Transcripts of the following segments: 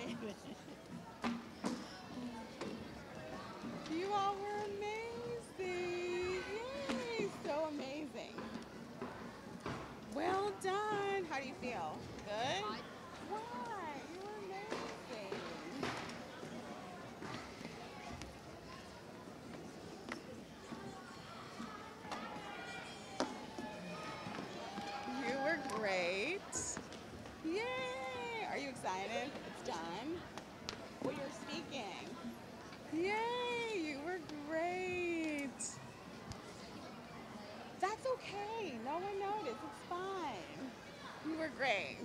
You all were amazing. Yay, so amazing. Well done. How do you feel? Good? Why? You were amazing. You were great. Yay! Are you excited? It's done. Well, you're speaking. Yay! You were great. That's okay. No one noticed. It's fine. You were great.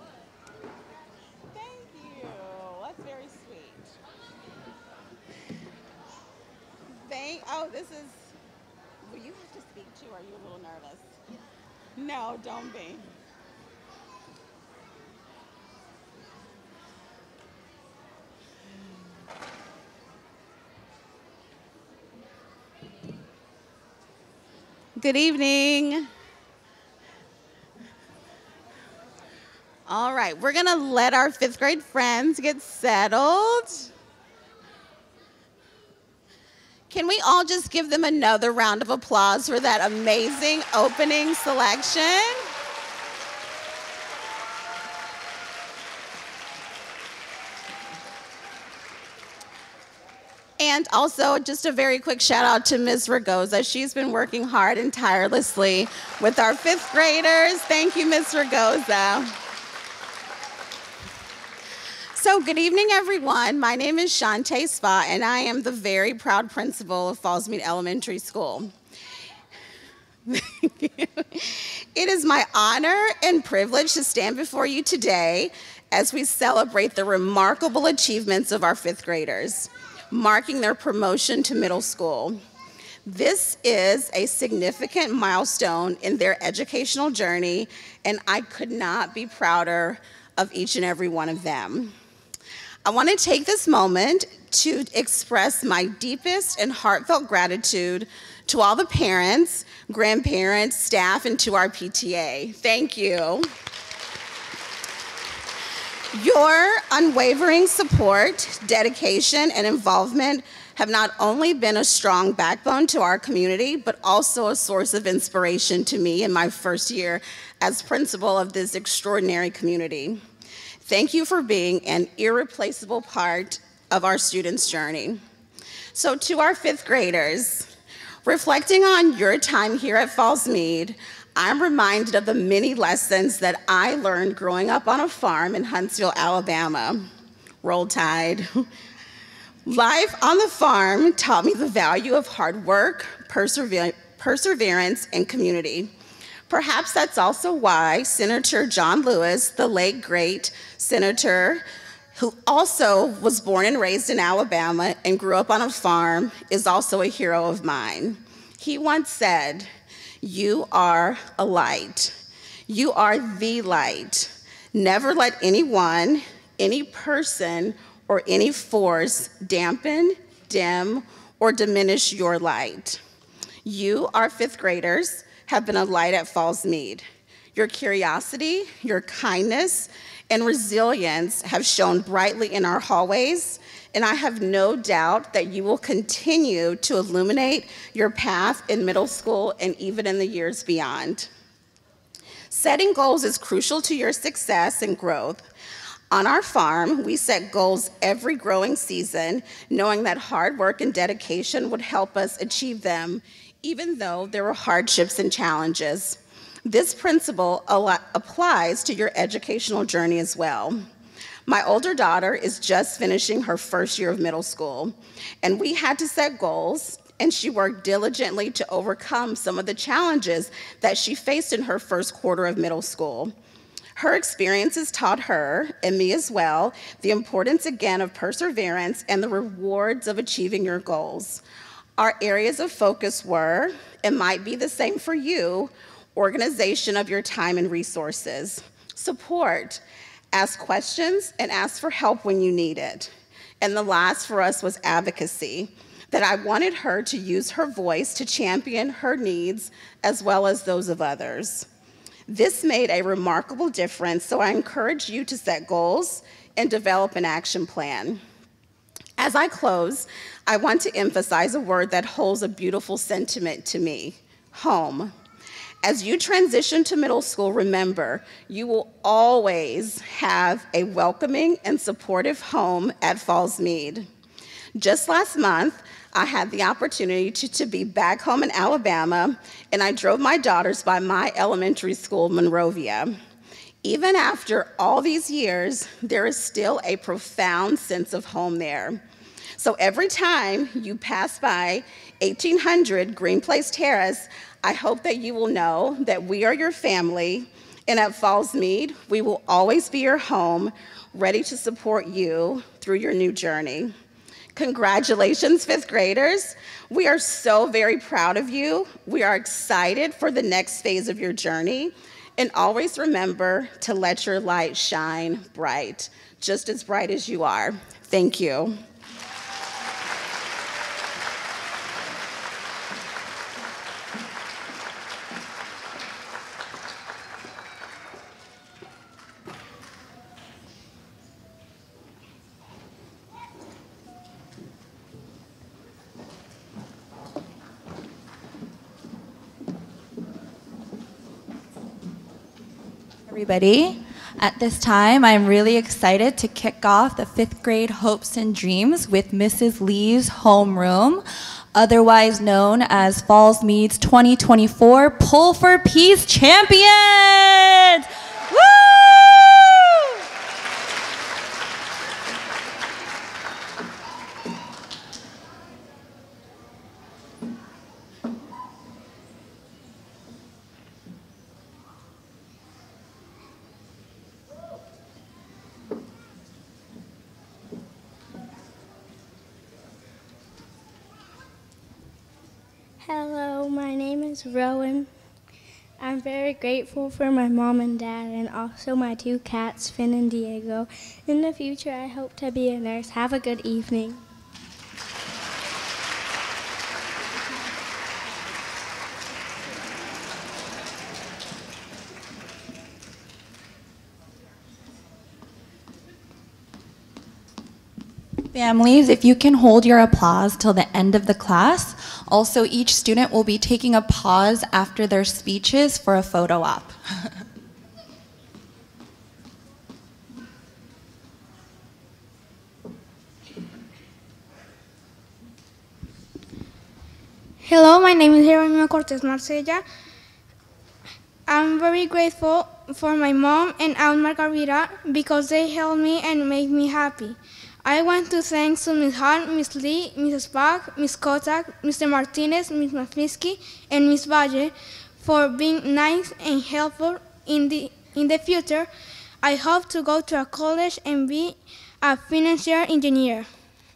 Thank you. That's very sweet. Oh, this is, will you have to speak to, or are you a little nervous? No, don't be. Good evening. All right, we're gonna let our fifth grade friends get settled. Can we all just give them another round of applause for that amazing opening selection? And also, just a very quick shout out to Ms. Ragoza. She's been working hard and tirelessly with our fifth graders. Thank you, Ms. Ragoza. So good evening, everyone. My name is Shantae Spa, and I am the very proud principal of Fallsmead Elementary School. It is my honor and privilege to stand before you today as we celebrate the remarkable achievements of our fifth graders, marking their promotion to middle school. This is a significant milestone in their educational journey, and I could not be prouder of each and every one of them. I want to take this moment to express my deepest and heartfelt gratitude to all the parents, grandparents, staff, and to our PTA. Thank you. Your unwavering support, dedication, and involvement have not only been a strong backbone to our community, but also a source of inspiration to me in my first year as principal of this extraordinary community. Thank you for being an irreplaceable part of our students' journey. So to our fifth graders, reflecting on your time here at Fallsmead, I'm reminded of the many lessons that I learned growing up on a farm in Huntsville, Alabama. Roll Tide. Life on the farm taught me the value of hard work, perseverance, and community. Perhaps that's also why Senator John Lewis, the late great senator, who also was born and raised in Alabama and grew up on a farm, is also a hero of mine. He once said, "You are a light. You are the light. Never let anyone, any person, or any force dampen, dim, or diminish your light." You, our fifth graders, have been a light at Fallsmead. Your curiosity, your kindness, and resilience have shone brightly in our hallways, and I have no doubt that you will continue to illuminate your path in middle school and even in the years beyond. Setting goals is crucial to your success and growth. On our farm, we set goals every growing season, knowing that hard work and dedication would help us achieve them, even though there were hardships and challenges. This principle applies to your educational journey as well. My older daughter is just finishing her first year of middle school, and we had to set goals, and she worked diligently to overcome some of the challenges that she faced in her first quarter of middle school. Her experiences taught her, and me as well, the importance again of perseverance and the rewards of achieving your goals. Our areas of focus were, and might be the same for you, organization of your time and resources, support, ask questions, and ask for help when you need it. And the last for us was advocacy, that I wanted her to use her voice to champion her needs as well as those of others. This made a remarkable difference, so I encourage you to set goals, and develop an action plan. As I close, I want to emphasize a word that holds a beautiful sentiment to me: home. As you transition to middle school, remember, you will always have a welcoming and supportive home at Fallsmead. Just last month, I had the opportunity to be back home in Alabama, and I drove my daughters by my elementary school, Monrovia. Even after all these years, there is still a profound sense of home there. So every time you pass by 1800 Green Place Terrace, I hope that you will know that we are your family, and at Fallsmead, we will always be your home, ready to support you through your new journey. Congratulations, fifth graders. We are so very proud of you. We are excited for the next phase of your journey. And always remember to let your light shine bright, just as bright as you are. Thank you. Everybody. At this time, I'm really excited to kick off the fifth grade Hopes and Dreams with Mrs. Lee's homeroom, otherwise known as Fallsmead's 2024 Pull for Peace Champions! Woo! Hello, my name is Rowan. I'm very grateful for my mom and dad and also my two cats, Finn and Diego. In the future, I hope to be a nurse. Have a good evening. Families, if you can hold your applause till the end of the class. Also, each student will be taking a pause after their speeches for a photo op. Hello, my name is Jeronimo Cortez Marcella. I'm very grateful for my mom and Aunt Margarita because they helped me and made me happy. I want to thank Ms. Hahn, Ms. Lee, Mrs. Bach, Ms. Kotak, Mr. Martinez, Ms. Mafnisky, and Ms. Valle for being nice and helpful in the future. I hope to go to a college and be a financial engineer.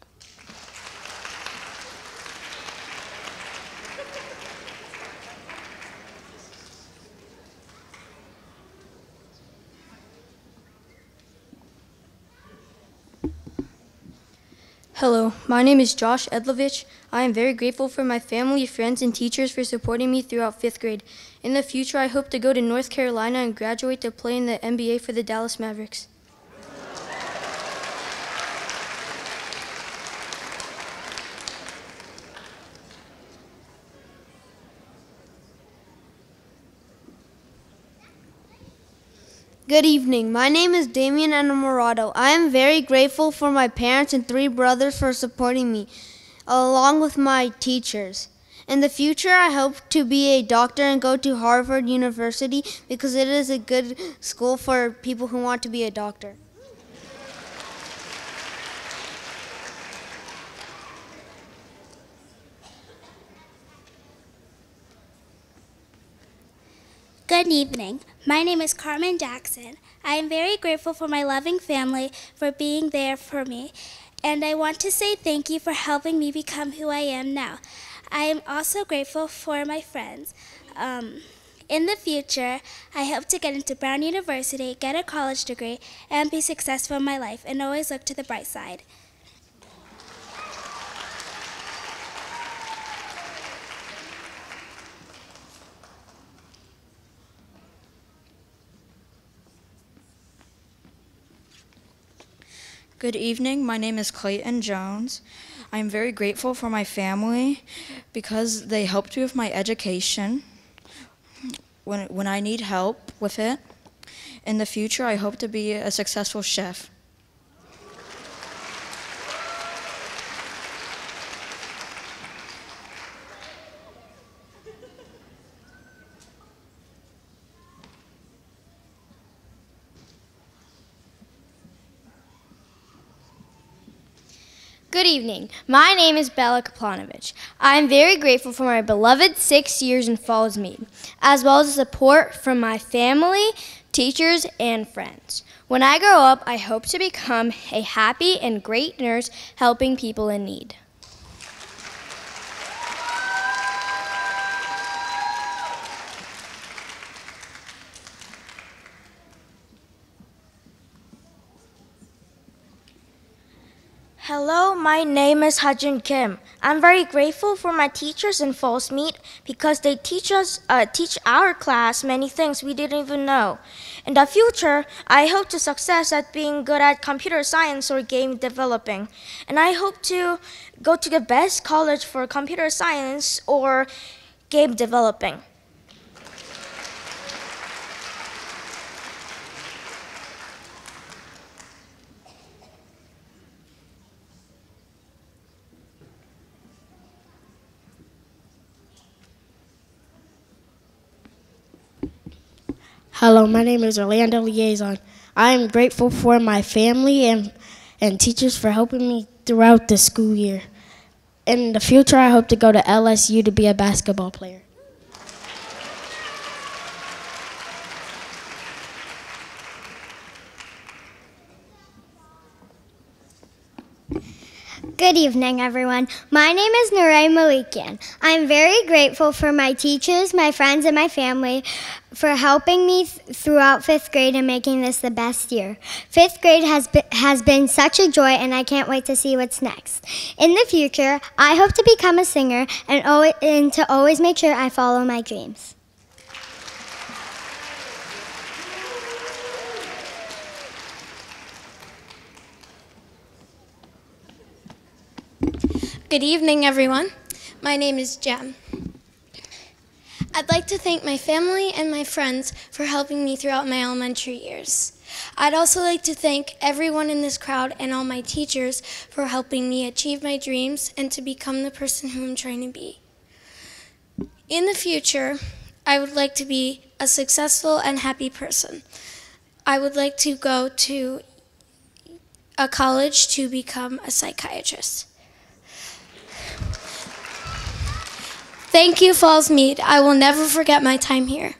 Hello, my name is Josh Edlovich. I am very grateful for my family, friends, and teachers for supporting me throughout fifth grade. In the future, I hope to go to North Carolina and graduate to play in the NBA for the Dallas Mavericks. Good evening. My name is Damian Enamorado. I am very grateful for my parents and three brothers for supporting me, along with my teachers. In the future, I hope to be a doctor and go to Harvard University because it is a good school for people who want to be a doctor. Good evening. My name is Carmen Jackson. I am very grateful for my loving family for being there for me, and I want to say thank you for helping me become who I am now. I am also grateful for my friends. In the future, I hope to get into Brown University, get a college degree, and be successful in my life, and always look to the bright side. Good evening. My name is Clayton Jones. I am very grateful for my family because they helped me with my education when I need help with it. In the future, I hope to be a successful chef. Good evening. My name is Bella Kaplanovich. I am very grateful for my beloved 6 years in Fallsmead, as well as the support from my family, teachers, and friends. When I grow up, I hope to become a happy and great nurse helping people in need. Hello, my name is Hajin Kim. I'm very grateful for my teachers in Fallsmead because they teach our class many things we didn't even know. In the future, I hope to success at being good at computer science or game developing. And I hope to go to the best college for computer science or game developing. Hello, my name is Orlando Liaison. I am grateful for my family and teachers for helping me throughout the school year. In the future, I hope to go to LSU to be a basketball player. Good evening, everyone. My name is Nuray Malikian. I'm very grateful for my teachers, my friends, and my family for helping me throughout 5th grade and making this the best year. 5th grade has been such a joy, and I can't wait to see what's next. In the future, I hope to become a singer and to always make sure I follow my dreams. Good evening, everyone. My name is Jem. I'd like to thank my family and my friends for helping me throughout my elementary years. I'd also like to thank everyone in this crowd and all my teachers for helping me achieve my dreams and to become the person who I'm trying to be. In the future, I would like to be a successful and happy person. I would like to go to a college to become a psychiatrist. Thank you, Fallsmead. I will never forget my time here.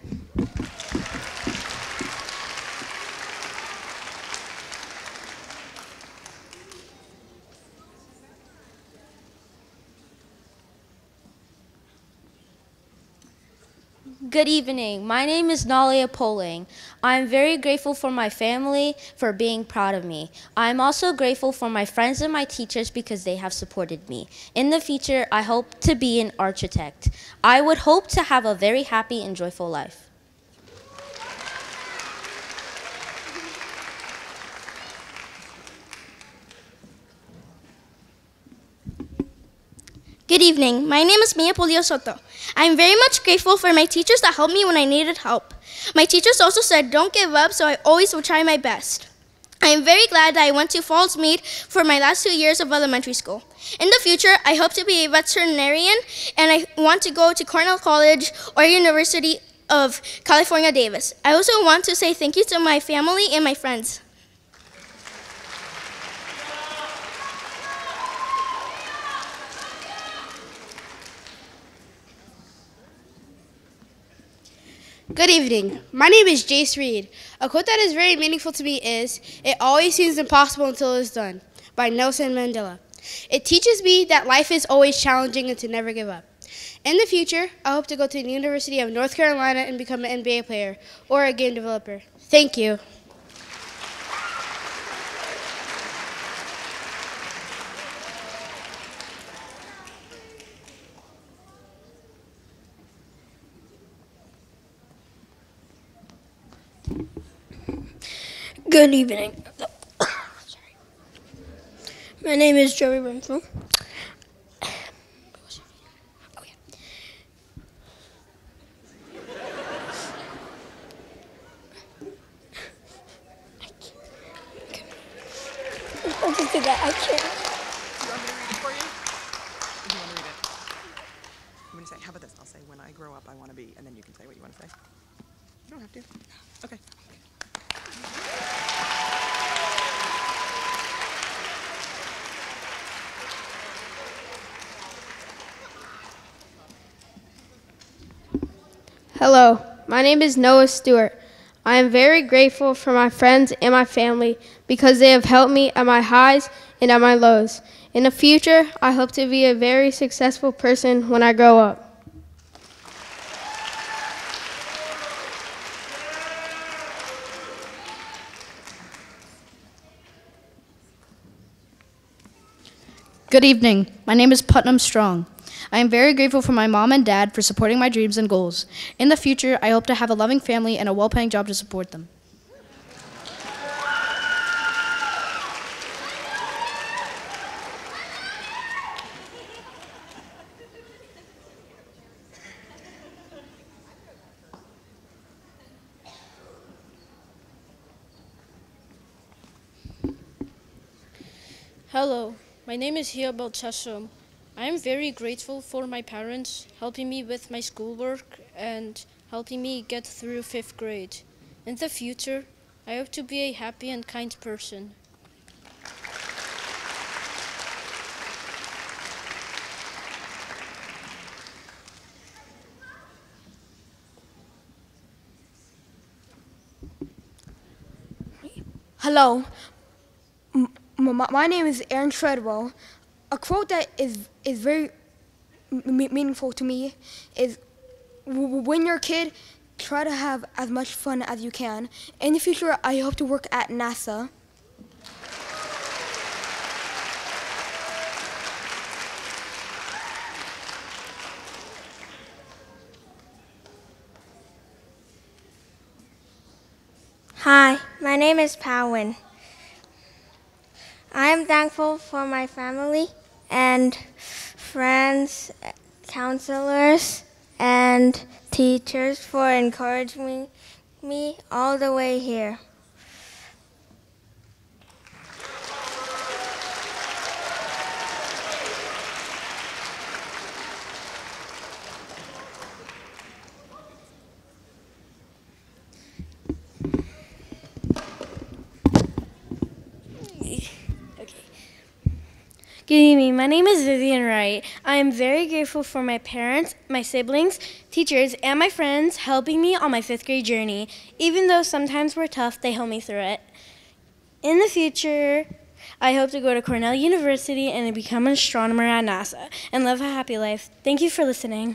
Good evening. My name is Nalia Poling. I am very grateful for my family for being proud of me. I am also grateful for my friends and my teachers because they have supported me. In the future, I hope to be an architect. I would hope to have a very happy and joyful life. Good evening. My name is Mia Polio Soto. I am very much grateful for my teachers that helped me when I needed help. My teachers also said don't give up, so I always will try my best. I am very glad that I went to Fallsmead for my last 2 years of elementary school. In the future, I hope to be a veterinarian, and I want to go to Cornell College or University of California, Davis. I also want to say thank you to my family and my friends. Good evening. My name is Jace Reed. A quote that is very meaningful to me is, "It always seems impossible until it is done," by Nelson Mandela. It teaches me that life is always challenging and to never give up. In the future, I hope to go to the University of North Carolina and become an NBA player or a game developer. Thank you. Good evening. My name is Joey Renfro. I'll just do that. I can't. Do you want me to read it for you? Or do you want to read it? I'm going to say, how about this? I'll say, when I grow up, I want to be, and then you can say what you want to say. You don't have to. Okay. Hello, my name is Noah Stewart. I am very grateful for my friends and my family because they have helped me at my highs and at my lows. In the future, I hope to be a very successful person when I grow up. Good evening. My name is Putnam Strong. I am very grateful for my mom and dad for supporting my dreams and goals. In the future, I hope to have a loving family and a well-paying job to support them. Hello, my name is Hia Belchasham. I am very grateful for my parents helping me with my schoolwork and helping me get through 5th grade. In the future, I hope to be a happy and kind person. Hello, my name is Aaron Treadwell. A quote that is very meaningful to me is, when you're a kid, try to have as much fun as you can. In the future, I hope to work at NASA. Hi, my name is Powin. I am thankful for my family and friends, counselors, and teachers for encouraging me all the way here. Good evening. My name is Vivian Wright. I am very grateful for my parents, my siblings, teachers, and my friends helping me on my 5th grade journey. Even though sometimes were tough, they helped me through it. In the future, I hope to go to Cornell University and become an astronomer at NASA and live a happy life. Thank you for listening.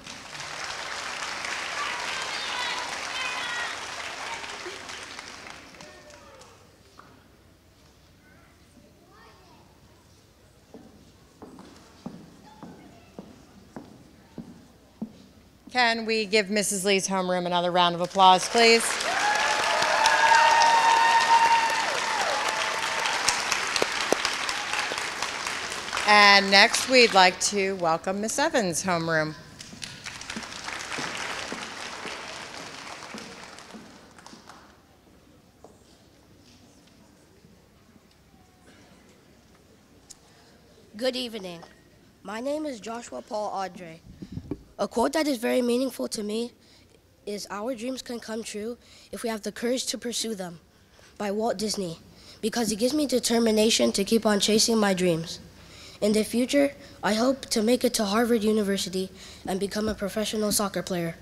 Can we give Mrs. Lee's homeroom another round of applause, please? And next, we'd like to welcome Miss Evans' homeroom. Good evening. My name is Joshua Paul Audrey. A quote that is very meaningful to me is, "Our dreams can come true if we have the courage to pursue them," by Walt Disney, because it gives me determination to keep on chasing my dreams. In the future, I hope to make it to Harvard University and become a professional soccer player.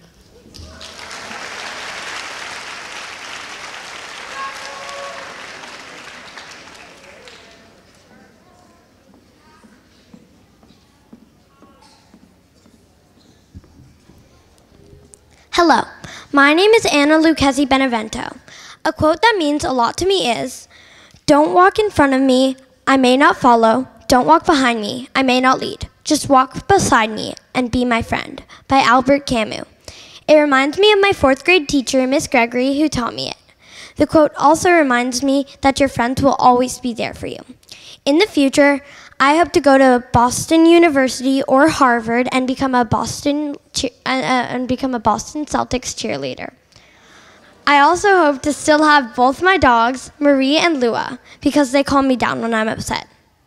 Hello, my name is Anna Lucchesi Benevento. A quote that means a lot to me is, "Don't walk in front of me, I may not follow. Don't walk behind me, I may not lead. Just walk beside me and be my friend," by Albert Camus. It reminds me of my 4th grade teacher, Miss Gregory, who taught me it. The quote also reminds me that your friends will always be there for you. In the future, I hope to go to Boston University or Harvard and become a Boston Celtics cheerleader. I also hope to still have both my dogs, Marie and Lua, because they calm me down when I'm upset.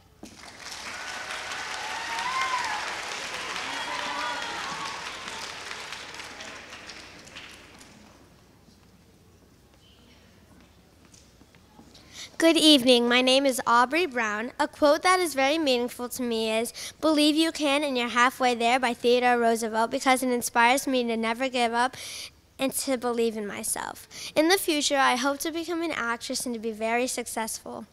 Good evening. My name is Aubrey Brown. A quote that is very meaningful to me is, "Believe you can and you're halfway there" by Theodore Roosevelt, because it inspires me to never give up and to believe in myself. In the future, I hope to become an actress and to be very successful.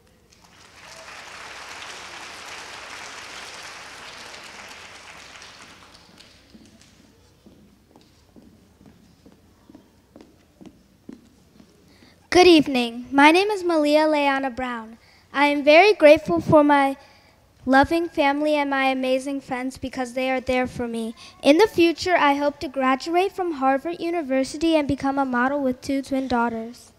Good evening. My name is Malia Leanna Brown. I am very grateful for my loving family and my amazing friends because they are there for me. In the future, I hope to graduate from Harvard University and become a model with 2 twin daughters.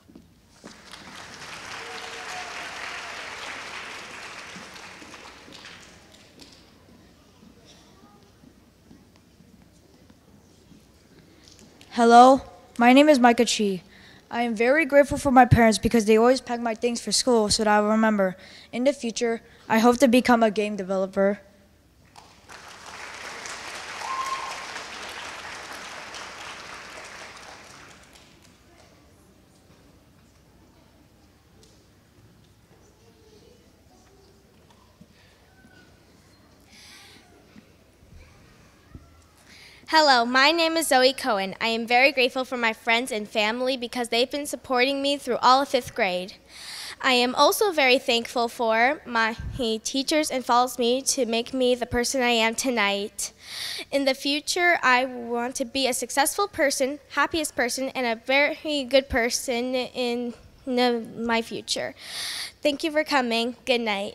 Hello, my name is Micah Chi. I am very grateful for my parents because they always pack my things for school so that I will remember. In the future, I hope to become a game developer. Hello, my name is Zoe Cohen. I am very grateful for my friends and family because they've been supporting me through all of 5th grade. I am also very thankful for my teachers in Fallsmead to make me the person I am tonight. In the future, I want to be a successful person, happiest person, and a very good person in my future. Thank you for coming. Good night.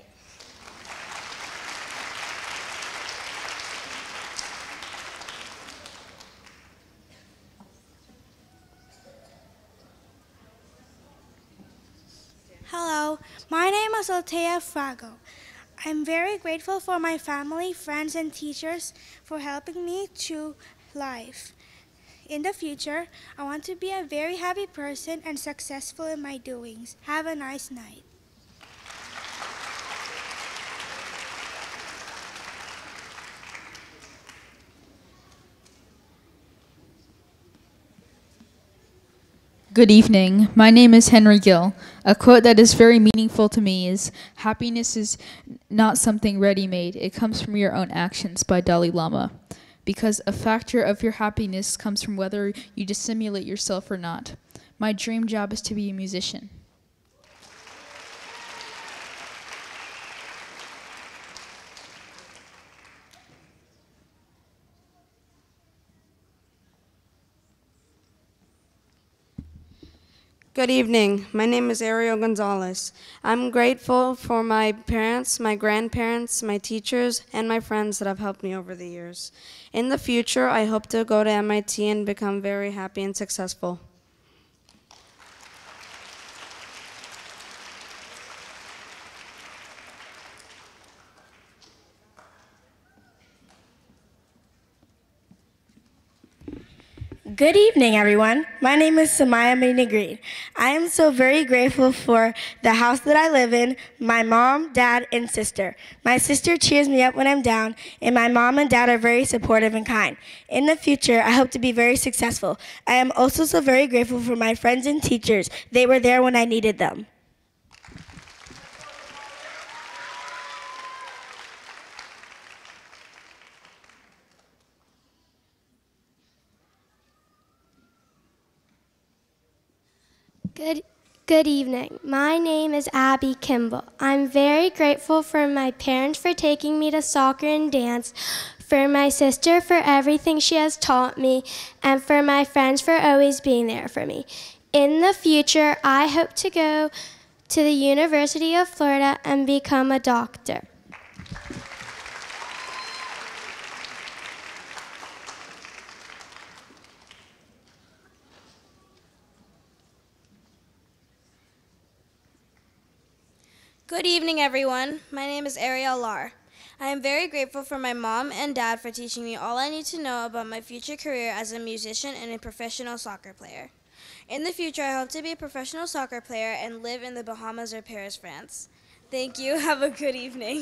Hello, my name is Altea Frago. I'm very grateful for my family, friends, and teachers for helping me through life. In the future, I want to be a very happy person and successful in my doings. Have a nice night. Good evening. My name is Henry Gill. A quote that is very meaningful to me is, "Happiness is not something ready-made. It comes from your own actions," by Dalai Lama. Because a factor of your happiness comes from whether you dissimulate yourself or not. My dream job is to be a musician. Good evening. My name is Ariel Gonzalez. I'm grateful for my parents, my grandparents, my teachers, and my friends that have helped me over the years. In the future, I hope to go to MIT and become very happy and successful. Good evening, everyone. My name is Samaya Minigreed. I am so very grateful for the house that I live in, my mom, dad, and sister. My sister cheers me up when I'm down, and my mom and dad are very supportive and kind. In the future, I hope to be very successful. I am also so very grateful for my friends and teachers. They were there when I needed them. Good evening. My name is Abby Kimball. I'm very grateful for my parents for taking me to soccer and dance, for my sister for everything she has taught me, and for my friends for always being there for me. In the future, I hope to go to the University of Florida and become a doctor. Good evening, everyone. My name is Ariel Lar. I am very grateful for my mom and dad for teaching me all I need to know about my future career as a musician and a professional soccer player. In the future, I hope to be a professional soccer player and live in the Bahamas or Paris, France. Thank you. Have a good evening.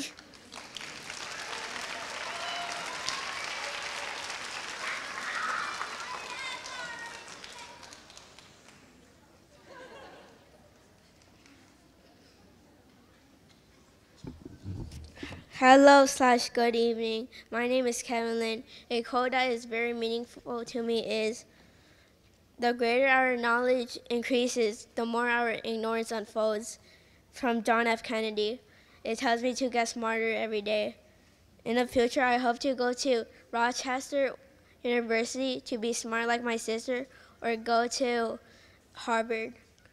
Hello/good evening. My name is Kevin Lynn. A quote that is very meaningful to me is, "The greater our knowledge increases, the more our ignorance unfolds." From John F. Kennedy. It tells me to get smarter every day. In the future, I hope to go to Rochester University to be smart like my sister, or go to Harvard.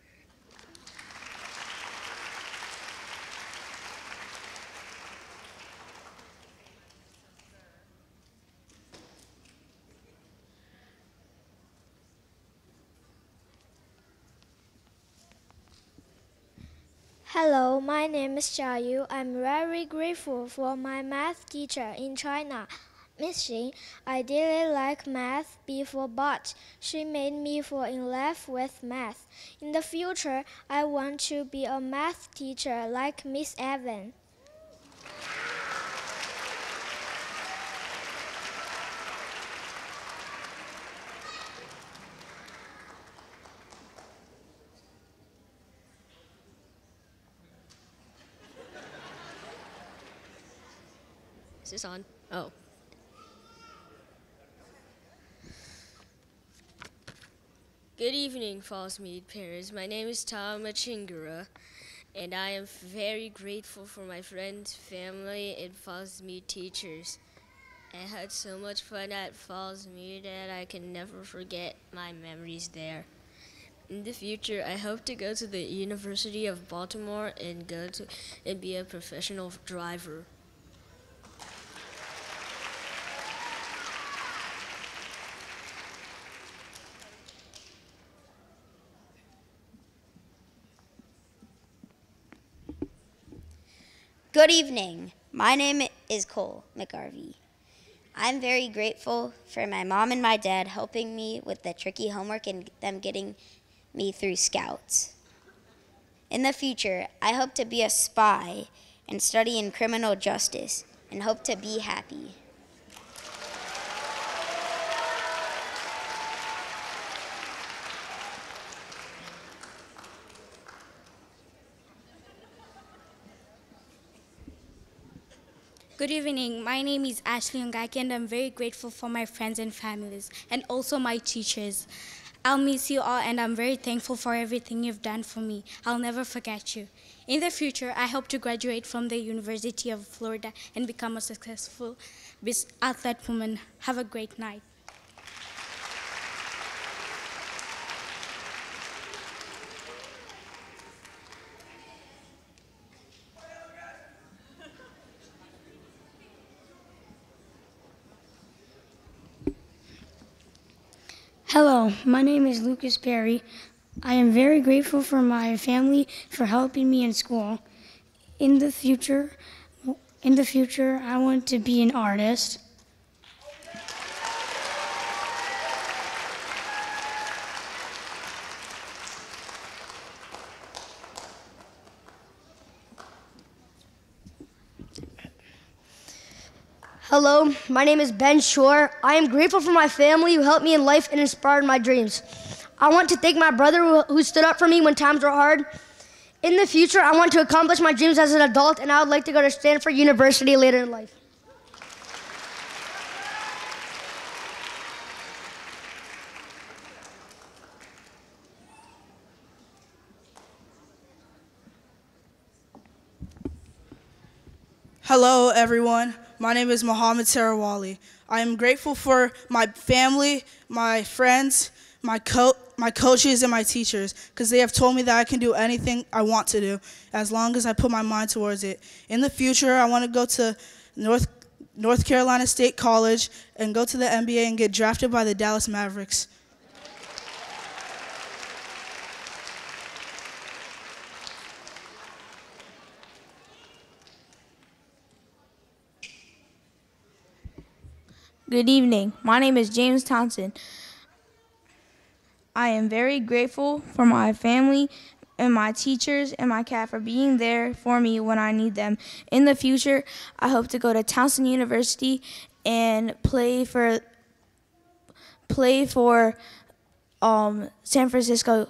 Hello, my name is Xia Yu. I'm very grateful for my math teacher in China. Miss Xin, I didn't like math before, but she made me fall in love with math. In the future, I want to be a math teacher like Miss Evan. Is this on? Oh. Good evening, Fallsmead parents. My name is Tom Machingura, and I am very grateful for my friends, family, and Fallsmead teachers. I had so much fun at Fallsmead that I can never forget my memories there. In the future, I hope to go to the University of Baltimore and be a professional driver. Good evening. My name is Cole McGarvey. I'm very grateful for my mom and my dad helping me with the tricky homework and them getting me through Scouts. In the future, I hope to be a spy and study in criminal justice and hope to be happy. Good evening. My name is Ashley Ongaki, and I'm very grateful for my friends and families, and also my teachers. I'll miss you all, and I'm very thankful for everything you've done for me. I'll never forget you. In the future, I hope to graduate from the University of Florida and become a successful athlete woman. Have a great night. Hello, my name is Lucas Perry. I am very grateful for my family for helping me in school. In the future, I want to be an artist. Hello, my name is Ben Shore. I am grateful for my family who helped me in life and inspired my dreams. I want to thank my brother who stood up for me when times were hard. In the future, I want to accomplish my dreams as an adult, and I would like to go to Stanford University later in life. Hello, everyone. My name is Mohammed Sarawali. I am grateful for my family, my friends, my coaches, and my teachers, because they have told me that I can do anything I want to do as long as I put my mind towards it. In the future, I want to go to North Carolina State College and go to the NBA and get drafted by the Dallas Mavericks. Good evening. My name is James Townsend. I am very grateful for my family and my teachers and my cat for being there for me when I need them. In the future, I hope to go to Townsend University and play for San Francisco.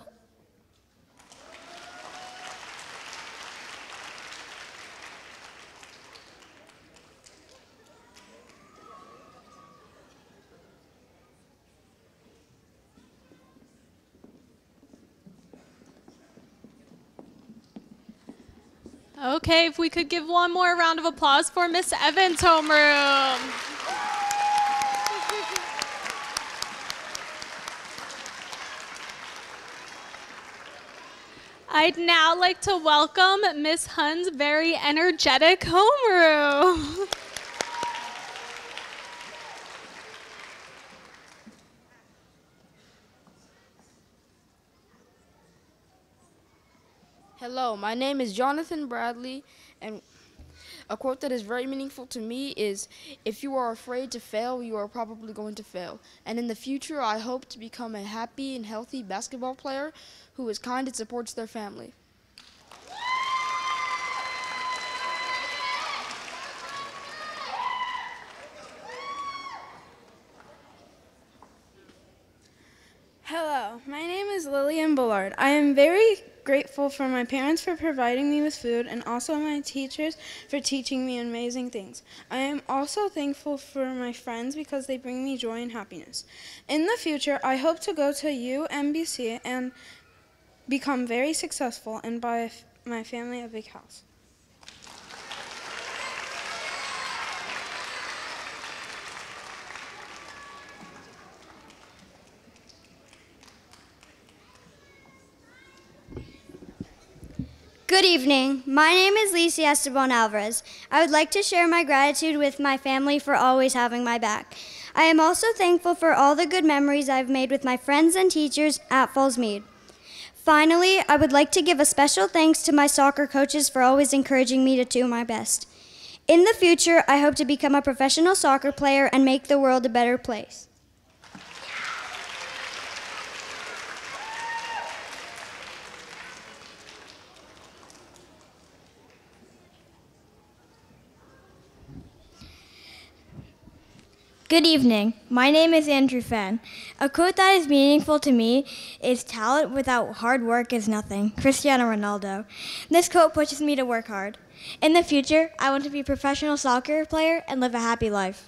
Okay, if we could give one more round of applause for Miss Evans' homeroom. I'd now like to welcome Miss Hunn's very energetic homeroom. Hello, my name is Jonathan Bradley, and a quote that is very meaningful to me is, if you are afraid to fail, you are probably going to fail. And in the future, I hope to become a happy and healthy basketball player who is kind and supports their family. Hello, my name is Lillian Bullard. I am very grateful for my parents for providing me with food and also my teachers for teaching me amazing things. I am also thankful for my friends because they bring me joy and happiness. In the future, I hope to go to UMBC and become very successful and buy my family a big house. Good evening. My name is Lisa Esteban Alvarez. I would like to share my gratitude with my family for always having my back. I am also thankful for all the good memories I've made with my friends and teachers at Fallsmead. Finally, I would like to give a special thanks to my soccer coaches for always encouraging me to do my best. In the future, I hope to become a professional soccer player and make the world a better place. Good evening. My name is Andrew Fenn. A quote that is meaningful to me is, talent without hard work is nothing. Cristiano Ronaldo. This quote pushes me to work hard. In the future, I want to be a professional soccer player and live a happy life.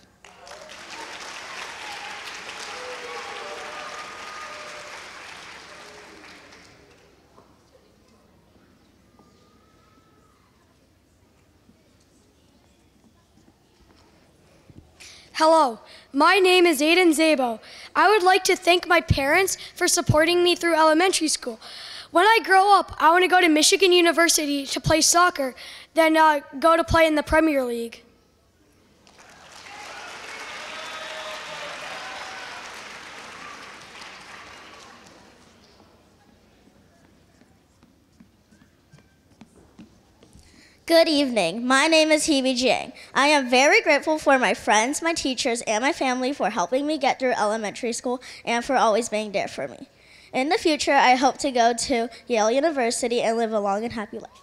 Hello, my name is Aiden Zabo. I would like to thank my parents for supporting me through elementary school. When I grow up, I want to go to Michigan University to play soccer, then go to play in the Premier League. Good evening. My name is Hebe Jiang. I am very grateful for my friends, my teachers, and my family for helping me get through elementary school and for always being there for me. In the future, I hope to go to Yale University and live a long and happy life.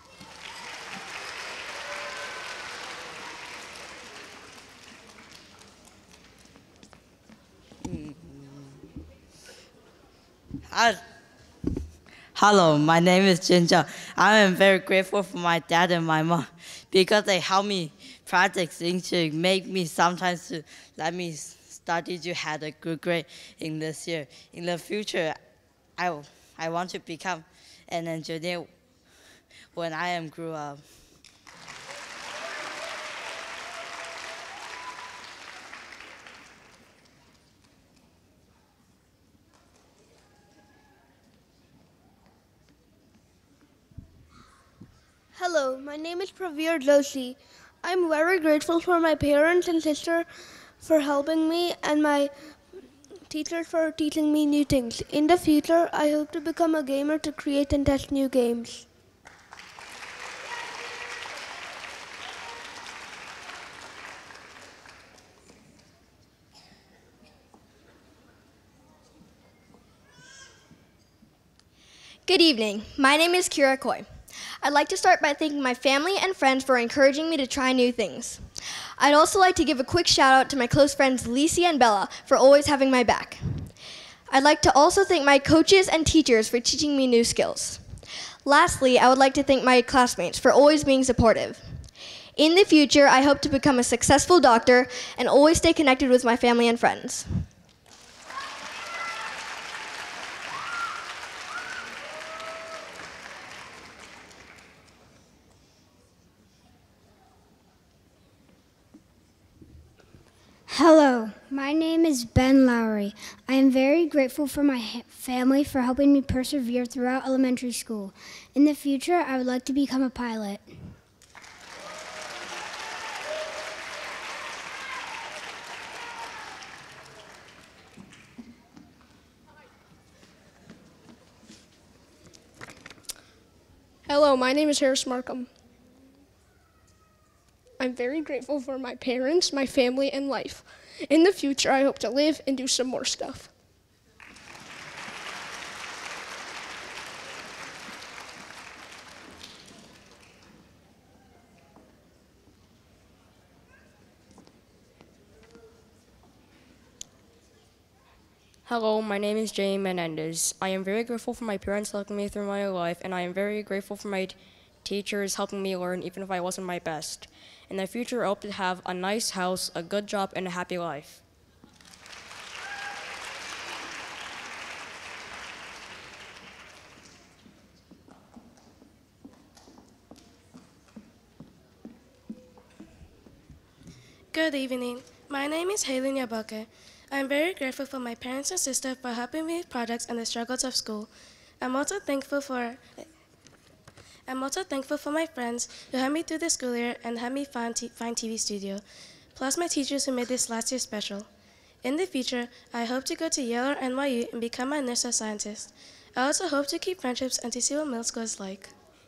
Hello, my name is Jin Zhang. I am very grateful for my dad and my mom because they help me practice things to make me sometimes to let me study to have a good grade in this year. In the future, I want to become an engineer when I am grew up. Hello, my name is Pravir Joshi. I'm very grateful for my parents and sister for helping me and my teachers for teaching me new things. In the future, I hope to become a gamer to create and test new games. Good evening. My name is Kira Coy. I'd like to start by thanking my family and friends for encouraging me to try new things. I'd also like to give a quick shout out to my close friends Lisi and Bella for always having my back. I'd like to also thank my coaches and teachers for teaching me new skills. Lastly, I would like to thank my classmates for always being supportive. In the future, I hope to become a successful doctor and always stay connected with my family and friends. Hello, my name is Ben Lowry. I am very grateful for my family for helping me persevere throughout elementary school. In the future, I would like to become a pilot. Hello, my name is Harris Markham. I'm very grateful for my parents, my family, and life. In the future, I hope to live and do some more stuff. Hello, my name is Jay Menendez. I am very grateful for my parents helping me through my life, and I am very grateful for my teachers helping me learn even if I wasn't my best. In the future, I hope to have a nice house, a good job, and a happy life. Good evening. My name is Haley Nyaboke. I am very grateful for my parents and sister for helping me with projects and the struggles of school. I'm also thankful for my friends who helped me through the school year and helped me find TV studio, plus my teachers who made this last year special. In the future, I hope to go to Yale or NYU and become a nurse or scientist. I also hope to keep friendships and to see what middle school is like.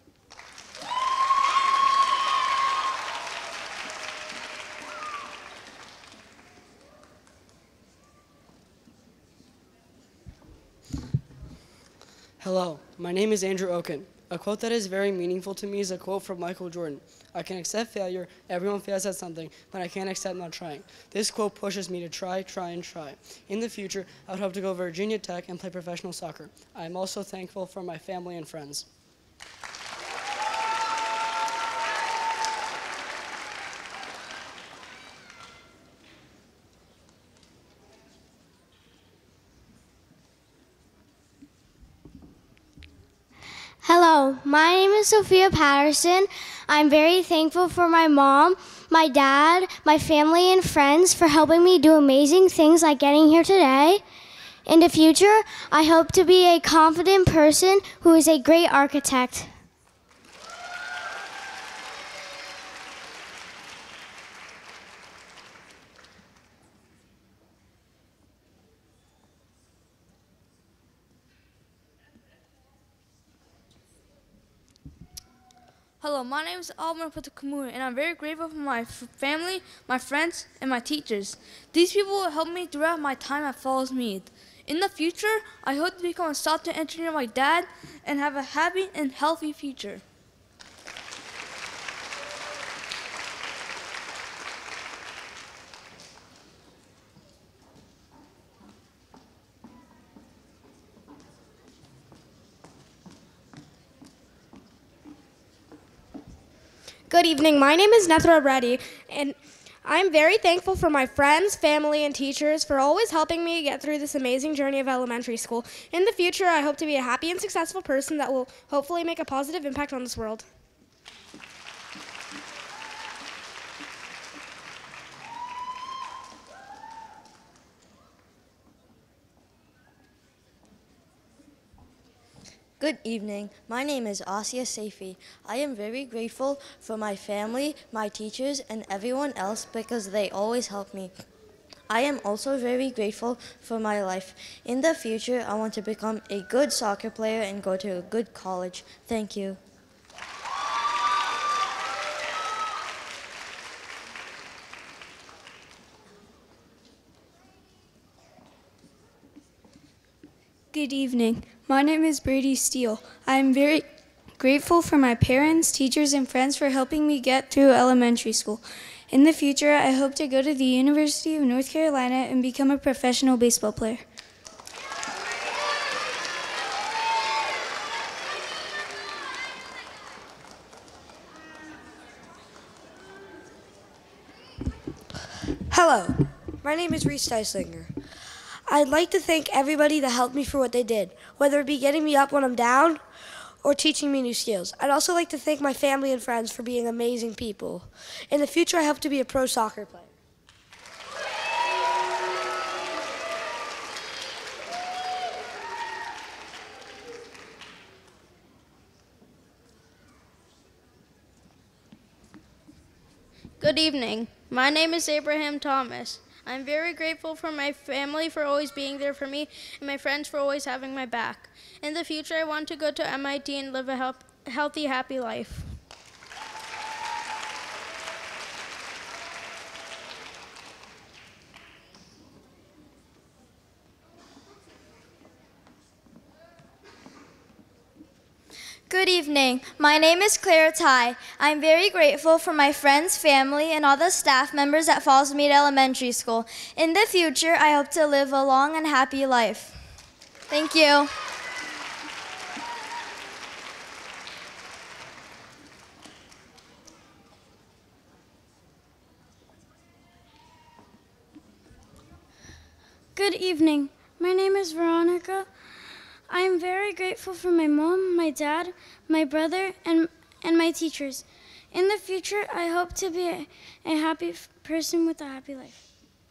Hello, my name is Andrew Oken. A quote that is very meaningful to me is a quote from Michael Jordan. I can accept failure, everyone fails at something, but I can't accept not trying. This quote pushes me to try, and try. In the future, I would hope to go to Virginia Tech and play professional soccer. I am also thankful for my family and friends. Hello, my name is Sophia Patterson. I'm very thankful for my mom, my dad, my family, and friends for helping me do amazing things like getting here today. In the future, I hope to be a confident person who is a great architect. Hello, my name is Alvin Patakamura, and I'm very grateful for my family, my friends, and my teachers. These people helped me throughout my time at Fallsmead. In the future, I hope to become a software engineer like Dad and have a happy and healthy future. Good evening. My name is Nethra Reddy, and I'm very thankful for my friends, family, and teachers for always helping me get through this amazing journey of elementary school. In the future, I hope to be a happy and successful person that will hopefully make a positive impact on this world. Good evening. My name is Asia Safi. I am very grateful for my family, my teachers, and everyone else because they always help me. I am also very grateful for my life. In the future, I want to become a good soccer player and go to a good college. Thank you. Good evening. My name is Brady Steele. I am very grateful for my parents, teachers, and friends for helping me get through elementary school. In the future, I hope to go to the University of North Carolina and become a professional baseball player. Hello, my name is Reese Deislinger. I'd like to thank everybody that helped me for what they did, whether it be getting me up when I'm down or teaching me new skills. I'd also like to thank my family and friends for being amazing people. In the future, I hope to be a pro soccer player. Good evening. My name is Abraham Thomas. I'm very grateful for my family for always being there for me and my friends for always having my back. In the future, I want to go to MIT and live a healthy, happy life. Good evening. My name is Clara Ty. I'm very grateful for my friends, family, and all the staff members at Fallsmead Elementary School. In the future, I hope to live a long and happy life. Thank you. Good evening. My name is Veronica. I am very grateful for my mom, my dad, my brother, and my teachers. In the future, I hope to be a happy person with a happy life.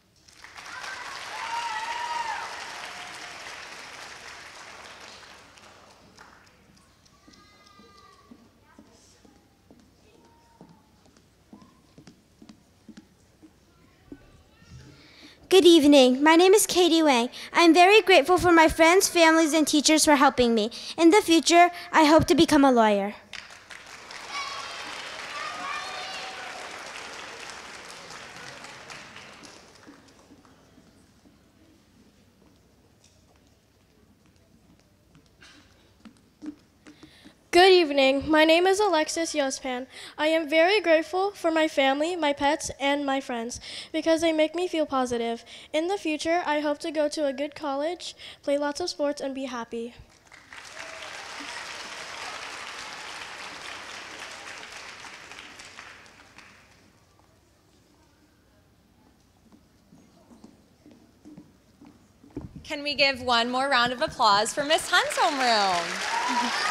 Good evening. My name is Katie Wang. I'm very grateful for my friends, families, and teachers for helping me. In the future, I hope to become a lawyer. Good evening. My name is Alexis Yospan. I am very grateful for my family, my pets, and my friends because they make me feel positive. In the future, I hope to go to a good college, play lots of sports, and be happy. Can we give one more round of applause for Miss Hunt's homeroom?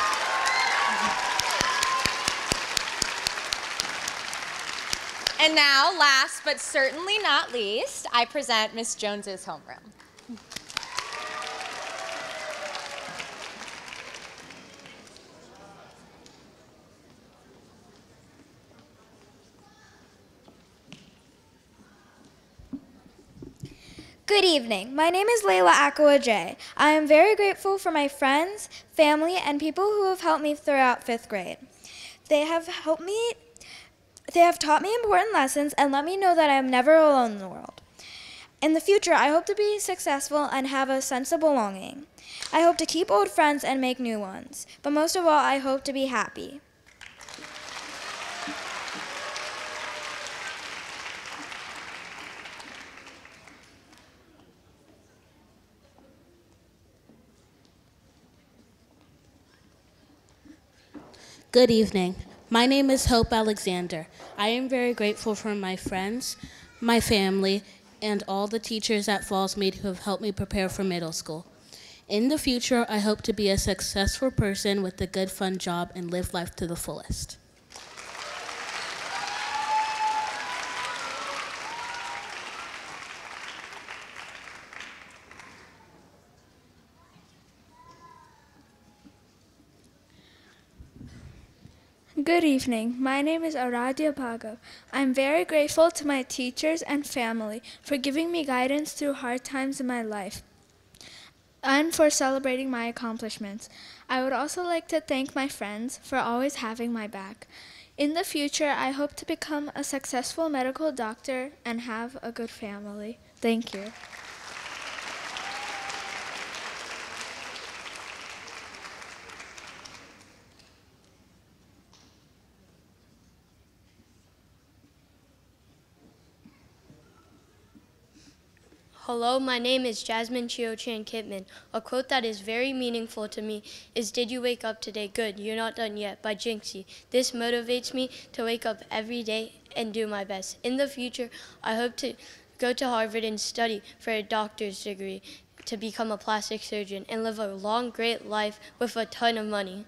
And now, last but certainly not least, I present Miss Jones's homeroom. Good evening. My name is Layla Akawa J. I am very grateful for my friends, family, and people who have helped me throughout 5th grade. They have taught me important lessons and let me know that I am never alone in the world. In the future, I hope to be successful and have a sense of belonging. I hope to keep old friends and make new ones. But most of all, I hope to be happy. Good evening. My name is Hope Alexander. I am very grateful for my friends, my family, and all the teachers at Fallsmead who have helped me prepare for middle school. In the future, I hope to be a successful person with a good, fun job and live life to the fullest. Good evening. My name is Aradia Bhagav. I'm very grateful to my teachers and family for giving me guidance through hard times in my life and for celebrating my accomplishments. I would also like to thank my friends for always having my back. In the future, I hope to become a successful medical doctor and have a good family. Thank you. Hello, my name is Jasmine Chio-Chan Kipman. A quote that is very meaningful to me is, "Did you wake up today? Good, you're not done yet," by Jinxie. This motivates me to wake up every day and do my best. In the future, I hope to go to Harvard and study for a doctor's degree to become a plastic surgeon and live a long, great life with a ton of money.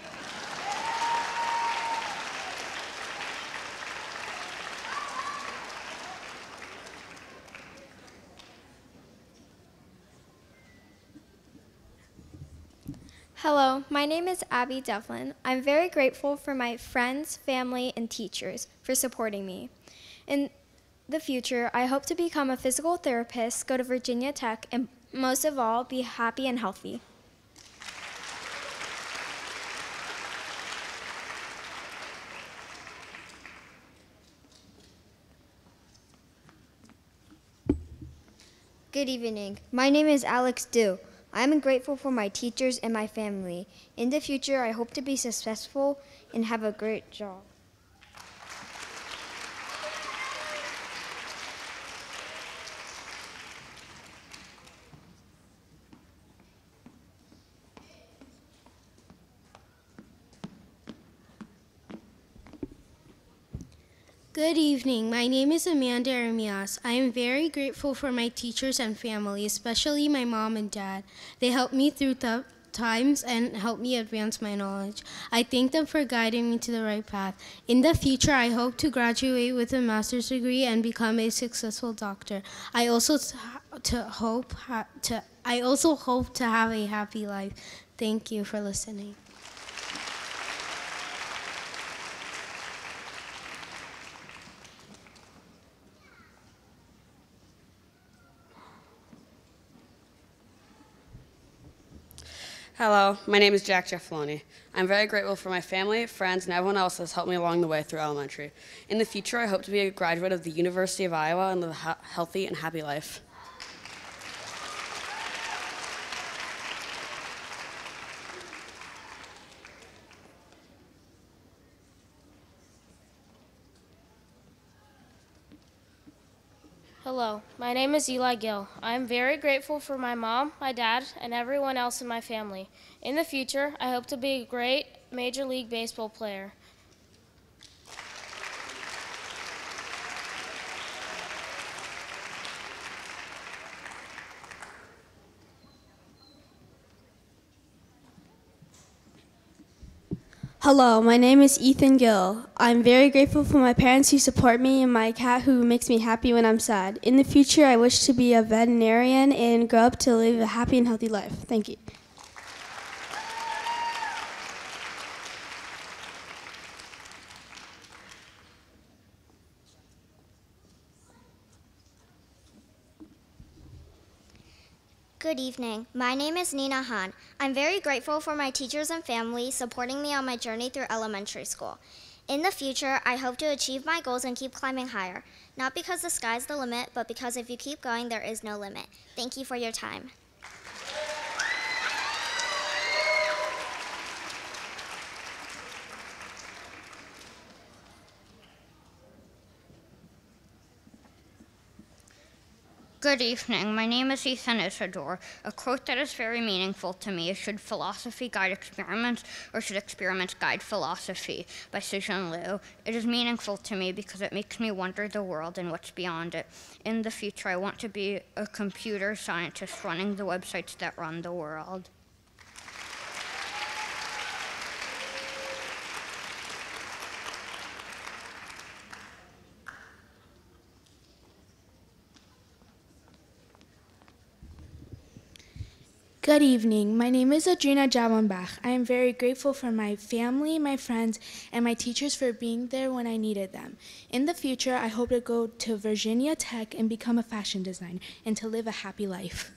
Hello, my name is Abby Devlin. I'm very grateful for my friends, family, and teachers for supporting me. In the future, I hope to become a physical therapist, go to Virginia Tech, and most of all, be happy and healthy. Good evening. My name is Alex Du. I am grateful for my teachers and my family. In the future, I hope to be successful and have a great job. Good evening. My name is Amanda Ermias. I am very grateful for my teachers and family, especially my mom and dad. They helped me through tough times and helped me advance my knowledge. I thank them for guiding me to the right path. In the future, I hope to graduate with a master's degree and become a successful doctor. I also hope to have a happy life. Thank you for listening. Hello, my name is Jack Jeffaloni. I'm very grateful for my family, friends, and everyone else that's helped me along the way through elementary. In the future, I hope to be a graduate of the University of Iowa and live a healthy and happy life. Hello, my name is Eli Gill. I am very grateful for my mom, my dad, and everyone else in my family. In the future, I hope to be a great Major League Baseball player. Hello, my name is Ethan Gill. I'm very grateful for my parents who support me and my cat who makes me happy when I'm sad. In the future, I wish to be a veterinarian and grow up to live a happy and healthy life. Thank you. Good evening. My name is Nina Han. I'm very grateful for my teachers and family supporting me on my journey through elementary school. In the future, I hope to achieve my goals and keep climbing higher. Not because the sky's the limit, but because if you keep going, there is no limit. Thank you for your time. Good evening. My name is Ethan Isidore. A quote that is very meaningful to me is, "Should philosophy guide experiments, or should experiments guide philosophy?" by Susan Liu. It is meaningful to me because it makes me wonder the world and what's beyond it. In the future, I want to be a computer scientist running the websites that run the world. Good evening. My name is Adrina Javanbach. I am very grateful for my family, my friends, and my teachers for being there when I needed them. In the future, I hope to go to Virginia Tech and become a fashion designer and to live a happy life.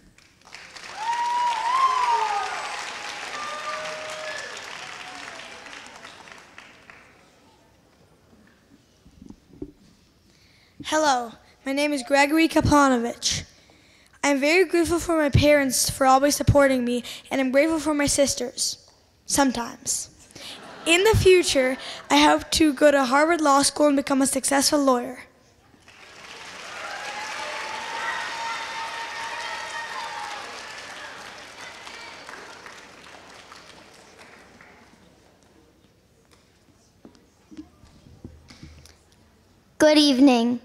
Hello, my name is Gregory Kaplanovich. I'm very grateful for my parents for always supporting me, and I'm grateful for my sisters, sometimes. In the future, I hope to go to Harvard Law School and become a successful lawyer. Good evening.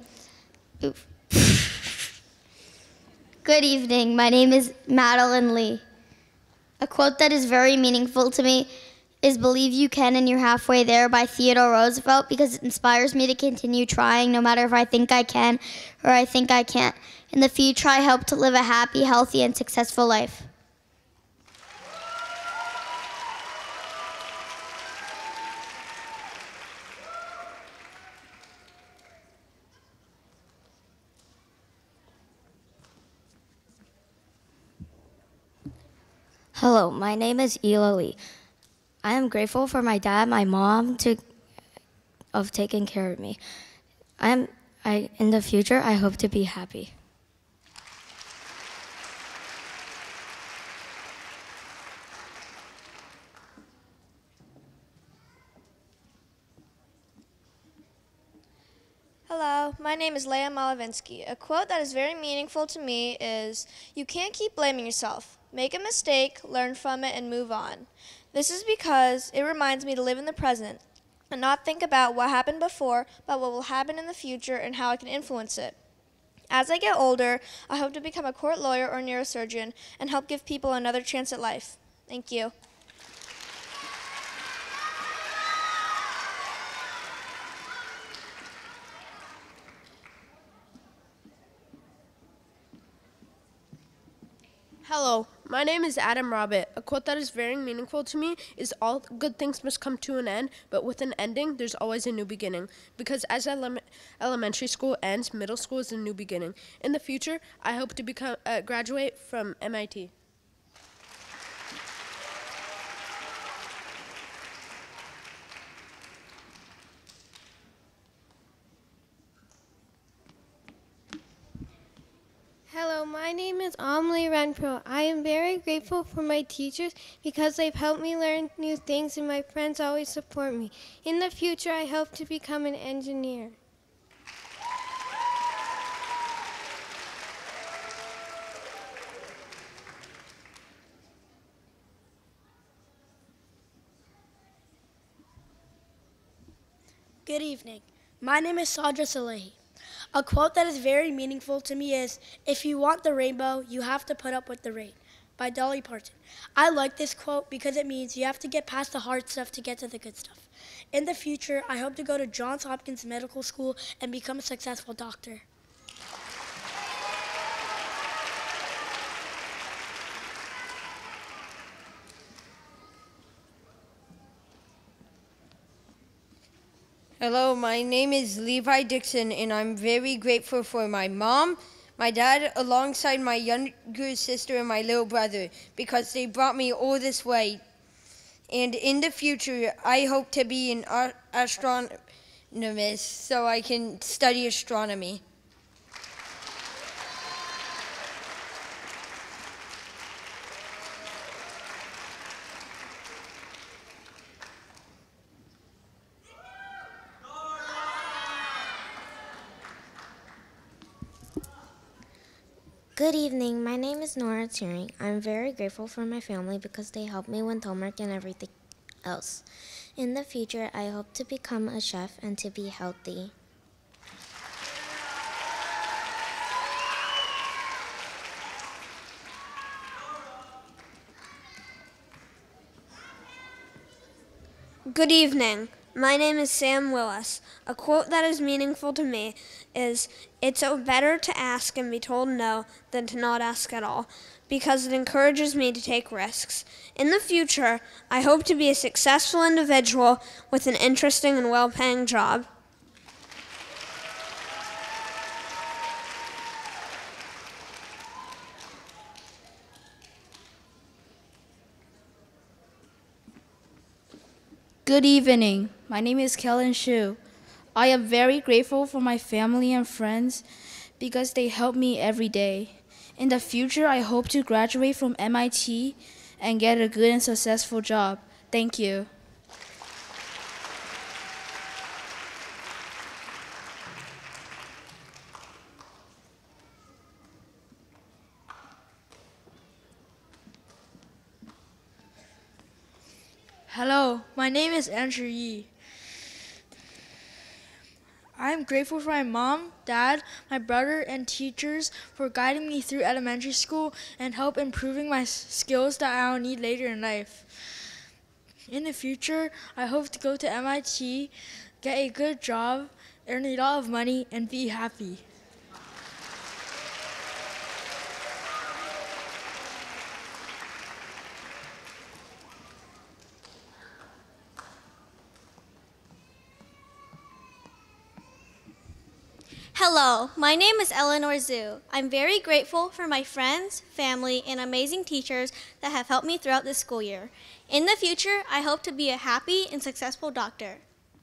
Good evening. My name is Madeline Lee. A quote that is very meaningful to me is "Believe You Can and You're Halfway There" by Theodore Roosevelt, because it inspires me to continue trying no matter if I think I can or I think I can't. In the future, I hope to live a happy, healthy, and successful life. Hello, my name is Ela Lee. I am grateful for my dad, my mom, of taking care of me. In the future, I hope to be happy. Hello, my name is Leah Malavinsky. A quote that is very meaningful to me is, "You can't keep blaming yourself. Make a mistake, learn from it, and move on." This is because it reminds me to live in the present and not think about what happened before, but what will happen in the future and how I can influence it. As I get older, I hope to become a court lawyer or neurosurgeon and help give people another chance at life. Thank you. Hello, my name is Adam Robert. A quote that is very meaningful to me is, "All good things must come to an end, but with an ending, there's always a new beginning." Because as elementary school ends, middle school is a new beginning. In the future, I hope to graduate from MIT. Hello, my name is Amelie Renpro. I am very grateful for my teachers because they've helped me learn new things, and my friends always support me. In the future, I hope to become an engineer. Good evening. My name is Sadra Salehi. A quote that is very meaningful to me is, "If you want the rainbow, you have to put up with the rain," by Dolly Parton. I like this quote because it means you have to get past the hard stuff to get to the good stuff. In the future, I hope to go to Johns Hopkins Medical School and become a successful doctor. Hello, my name is Levi Dixon, and I'm very grateful for my mom, my dad, alongside my younger sister and my little brother, because they brought me all this way. And in the future, I hope to be an astronomist so I can study astronomy. Good evening. My name is Nora Turing. I'm very grateful for my family because they help me with homework and everything else. In the future, I hope to become a chef and to be healthy. Good evening. My name is Sam Willis. A quote that is meaningful to me is, "It's better to ask and be told no than to not ask at all," because it encourages me to take risks. In the future, I hope to be a successful individual with an interesting and well-paying job. Good evening. My name is Kellen Shu. I am very grateful for my family and friends because they help me every day. In the future, I hope to graduate from MIT and get a good and successful job. Thank you. Hello, my name is Andrew Yee. I am grateful for my mom, dad, my brother, and teachers for guiding me through elementary school and help improving my skills that I'll need later in life. In the future, I hope to go to MIT, get a good job, earn a lot of money, and be happy. Hello, my name is Eleanor Zhu. I'm very grateful for my friends, family, and amazing teachers that have helped me throughout this school year. In the future, I hope to be a happy and successful doctor.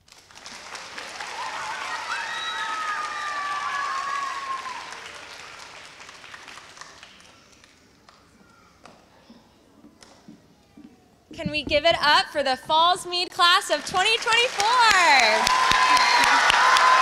Can we give it up for the Fallsmead class of 2024?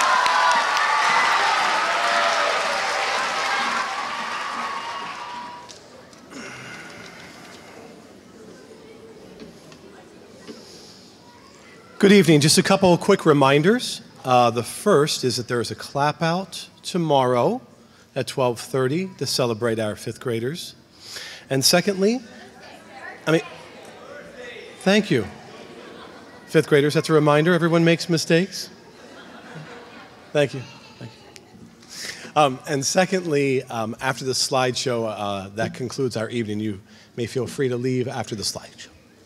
Good evening. Just a couple of quick reminders. The first is that there is a clap out tomorrow at 12:30 to celebrate our fifth graders. And secondly, thank you. Fifth graders, that's a reminder. Everyone makes mistakes. Thank you. Thank you. And secondly, after the slideshow, that concludes our evening. You may feel free to leave after the slideshow.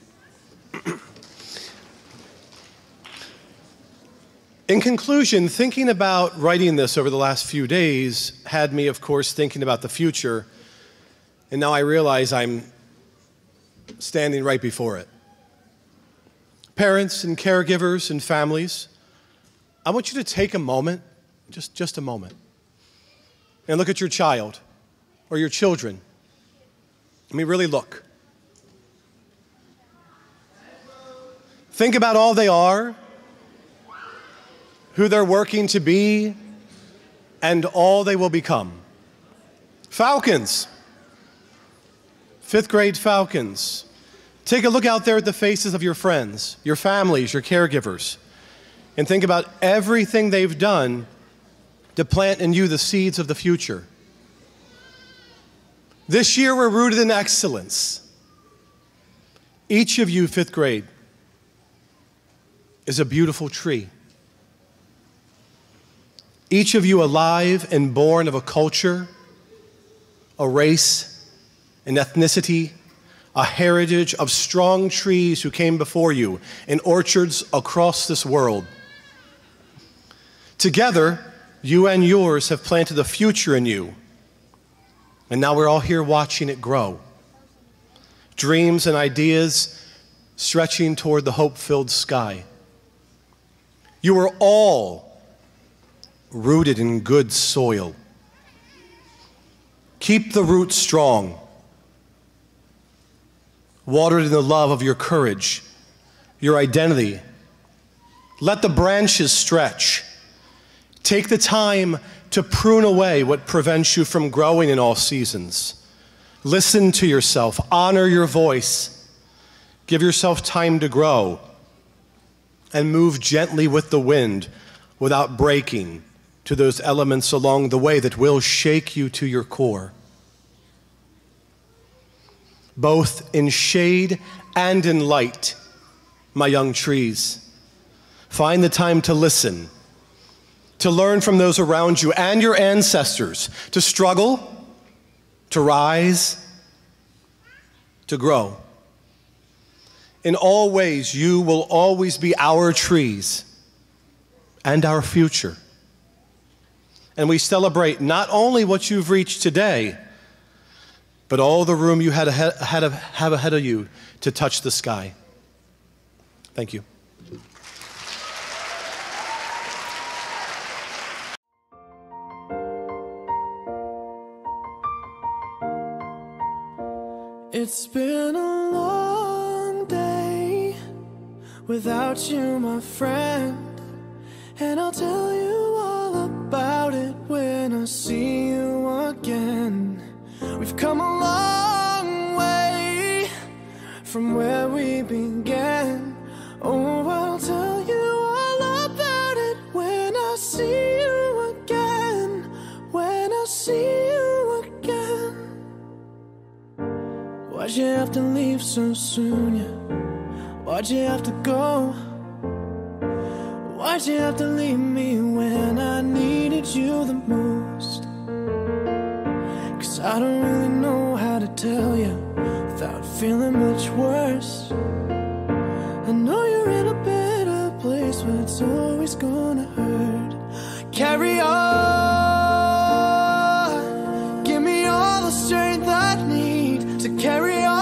In conclusion, thinking about writing this over the last few days had me, of course, thinking about the future, and now I realize I'm standing right before it. Parents and caregivers and families, I want you to take a moment, just a moment, and look at your child or your children. I mean, really look. Think about all they are, who they're working to be, and all they will become. Falcons, fifth grade Falcons. Take a look out there at the faces of your friends, your families, your caregivers, and think about everything they've done to plant in you the seeds of the future. This year we're rooted in excellence. Each of you, fifth grade, is a beautiful tree. Each of you alive and born of a culture, a race, an ethnicity, a heritage of strong trees who came before you in orchards across this world. Together, you and yours have planted a future in you, and now we're all here watching it grow. Dreams and ideas stretching toward the hope-filled sky. You are all rooted in good soil. Keep the roots strong, watered in the love of your courage, your identity. Let the branches stretch. Take the time to prune away what prevents you from growing in all seasons. Listen to yourself, honor your voice, give yourself time to grow, and move gently with the wind without breaking to those elements along the way that will shake you to your core. Both in shade and in light, my young trees, find the time to listen, to learn from those around you and your ancestors, to struggle, to rise, to grow. In all ways, you will always be our trees and our future. And we celebrate not only what you've reached today, but all the room you have ahead of you to touch the sky. Thank you. It's been a long day without you, my friend, and I'll tell you all about it when I see you again. We've come a long way from where we began. Oh, I'll tell you all about it when I see you. see you again. Why'd you have to leave so soon, yeah? Why'd you have to go? Why'd you have to leave me when I needed you the most? 'Cause I don't really know how to tell you without feeling much worse. I know you're in a better place, but it's always gonna hurt. Carry on, give me all the strength I need to carry on.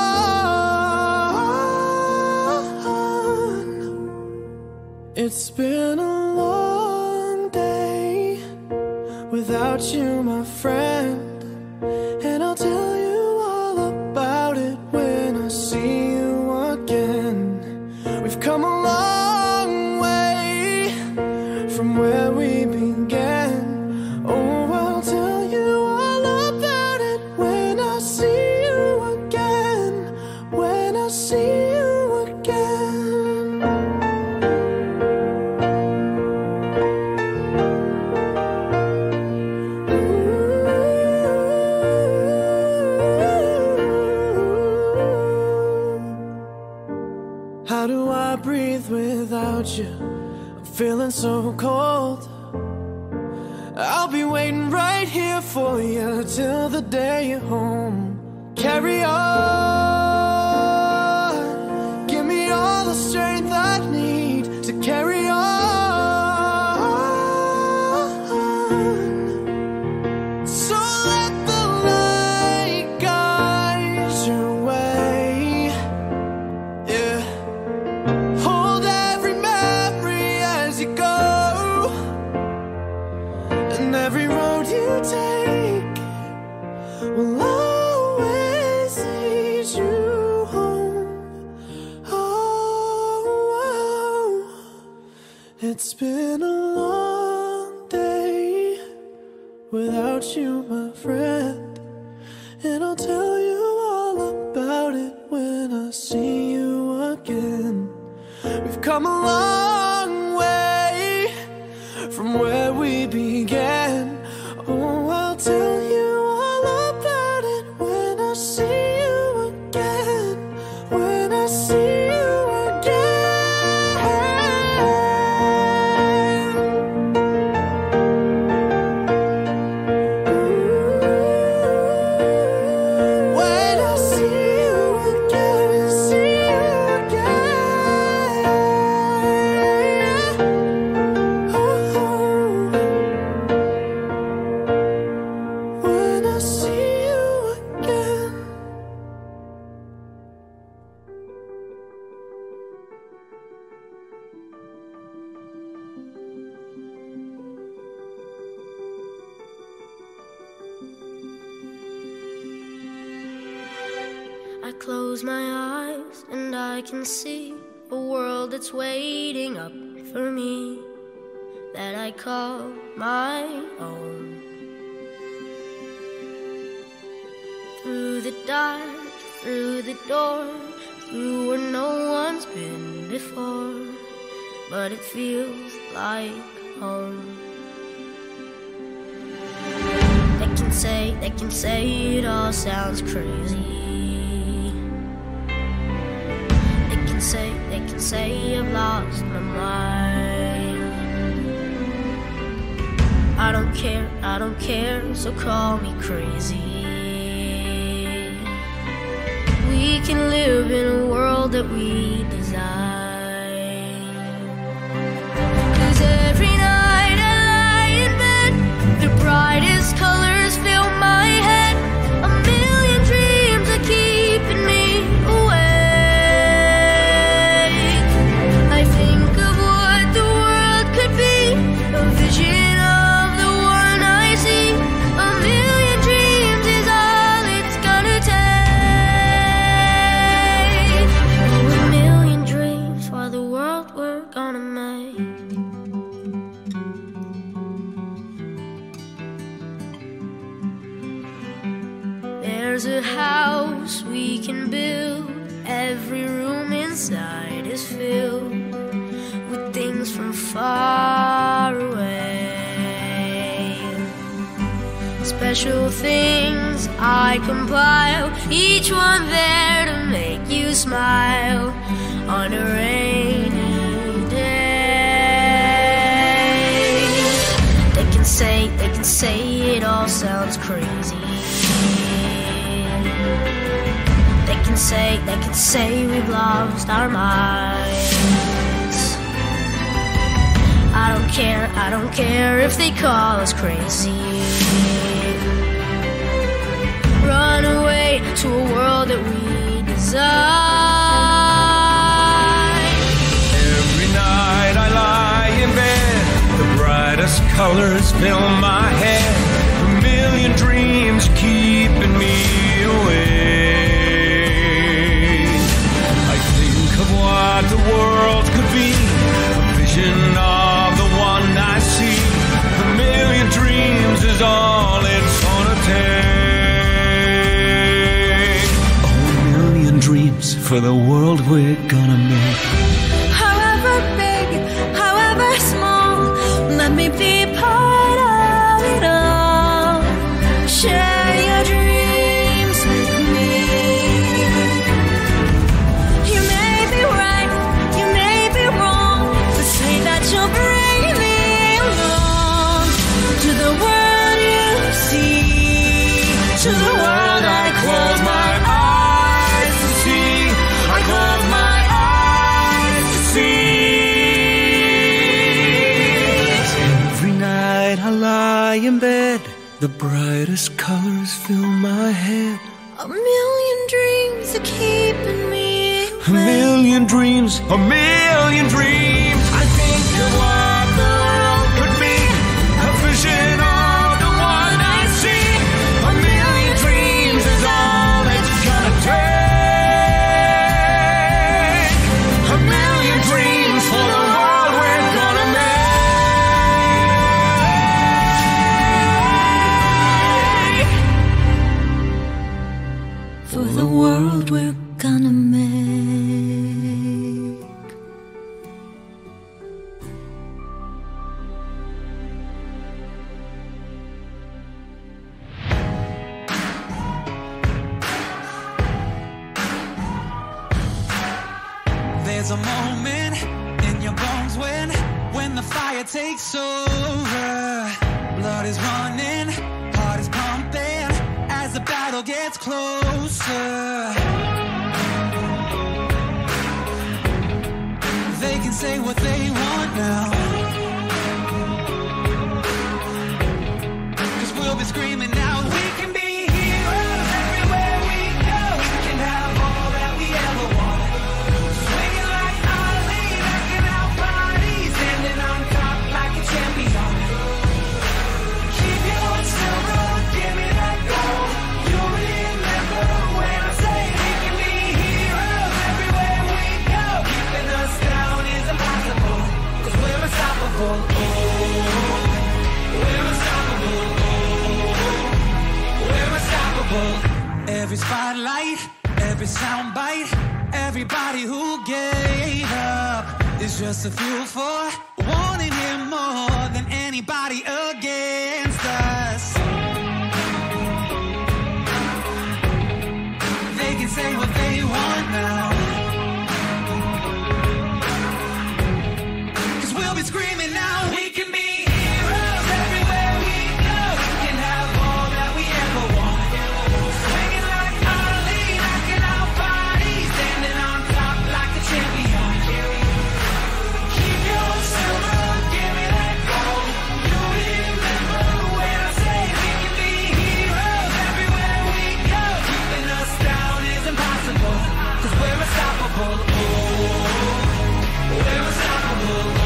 It's been a long day without you, my friend, and I'll tell you all about it when I see you again. We've come a long way from where we began. Oh, I'll tell you all about it when I see you again. When I see you again. How do I breathe without you? I'm feeling so cold. I'll be waiting right here for you till the day you're home. Carry on, give me all the strength I need to carry on. So let the light guide your way, yeah. Hold every memory as you go, and every road you take will always lead you home. Oh, it's been a long day without you, my friend, and I'll tell you all about it when I see you again. We've come a long way from where we began. Oh, I'll tell you all about it when I see you again. When I see you again. When I see you again, see you again. When I see you again. I close my eyes and I can see a world that's waiting up for me, that I call my own. Through the dark, through the door, through where no one's been before, but it feels like home. They can say it all sounds crazy. They can say I've lost my mind. I don't care, so call me crazy. We can live in a world that we design. 'Cause every night I lie in bed, the brightest colors fill my head. A million dreams are keeping me awake. I think of what the world could be, a vision of the one I see. A million dreams is all it's gonna take. Oh, a million dreams for the world we're gonna make. There's a house we can build. Every room inside is filled with things from far away. special things I compile, each one there to make you smile on a rainy day. They can say it all sounds crazy. They can say we've lost our minds. I don't care if they call us crazy. Run away to a world that we design. Every night I lie in bed, the brightest colors fill my head, a million dreams keeping me awake. I think of what the world could be, a vision of the one I see. A million dreams is all it's gonna take. Oh, a million dreams for the world we're gonna make. However big, however small, let me be part of it all. Share your dreams with me. You may be right, you may be wrong, but say that you'll bring me along to the world you see, to the world I close my eyes to see. I close my eyes to see. Every night I lie in bed, the brightest colors fill my head. A million dreams are keeping me A million dreams, a million dreams. I think of what the world could be, a vision of the one I see. A million dreams is all it's gonna take. A million dreams for the world we're gonna make. for the world we're gonna make. There's a moment in your bones when the fire takes over. Blood is running, heart is pumping as the battle gets closer. They can say what they want now, 'cause we'll be screaming now. We can be heroes everywhere we go. We can have all that we ever want. Swinging like Ali, rocking out bodies, standing on top like a champion. Keep your head silver, give me that gold. You'll remember when I say we can be heroes everywhere we go. Keeping us down is impossible, 'cause we're unstoppable. Oh, we're unstoppable. Oh, we're unstoppable. Every spotlight, every soundbite, everybody who gave up is just a fuel for wanting him more than anybody against us. They can say what they want now, 'cause we'll be screaming now. We can be heroes everywhere we go. We can have all that we ever want. Swinging like Ali, knocking out bodies, standing on top like a champion. Keep your silver, give me that gold. You'll remember when I say we can be heroes everywhere we go. Keeping us down is impossible, 'cause we're unstoppable. Oh, we're unstoppable.